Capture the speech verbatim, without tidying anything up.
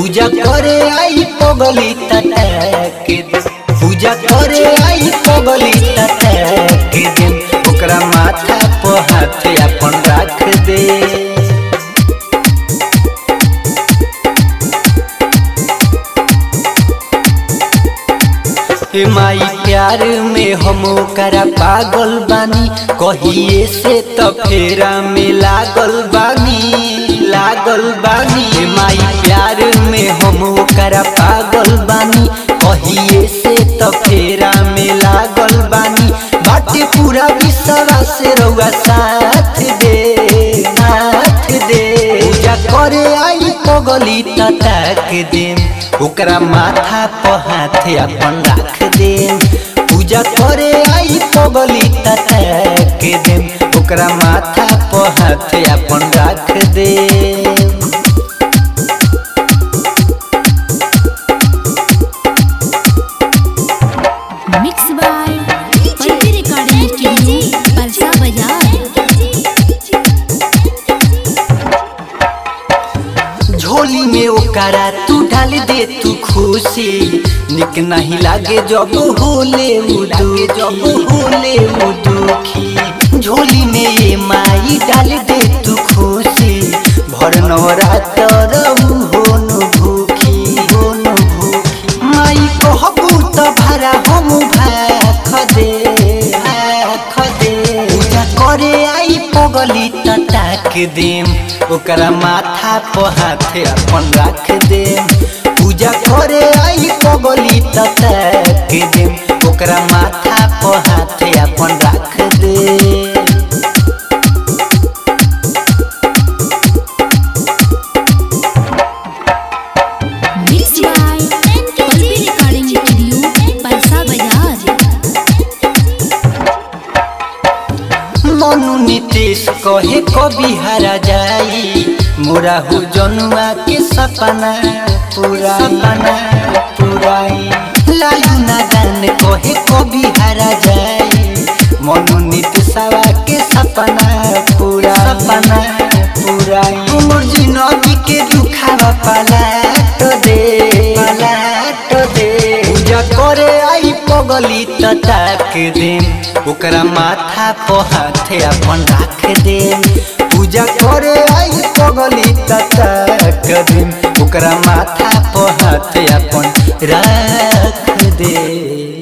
पूजा करे आई पगली तटक दे, पूजा करे आई पगली तटक दे, ओकरा माथा पर हाथ अपन रख दे। माई प्यार में हम करा पागल बानी, कहिए से तो फेरा में लागल बानी लागल बानी। माई प्यार में हम करा पागल बानी, कहिए से तो फेरा में लागल बानी। बाटे पूरा विश्वास से रउआ साथ दे साथ दे। पूजा करे आई पगली तटक दे, ओकरा माथा पर हाथ अपन रख दे। पूजा करे आई पगली तटक दे, ओकरा माथा पर हाथ अपन रख दे। Mix by Palti recording studio Parsa Bazar. झोली में ओकरा तू डाल दे तू खुशी, निक नहीं लागे जब होले लागे जब होले दुखी। झोली में ये माई डाल दे तू खुशी, भर नवरात्र होन भूखी होन भूखी। माई कहबू तो भरा हम भाख दे भाख दे। पूजा करे आई पगली तटक दे, ओकरा माथा पर हाथ अपन रख दे। पूजा करे आई पगली तटक दे, ओकरा माथा पर हाथ अपन रख दे। Mix by Palti recording studio Parsa Bazar. मनु नीतीश कहे कभी हरा जाई, मोरा हो जनुआ के सपना पूरा सपना पुराई। लालू नादान कहे कभी हरा जाई, मनु नीतीशवा के सपना पूरा सपना पुराई। उमर जिंदगी के दुखावा पलट दे पलट दे। पूजा करे आई पगली तटक दे, ओकरा माथा पर हाथ अपन रख दे। पूजा करे आई पगली तटक दे, ओकरा माथा पर हाथ अपन रख दे।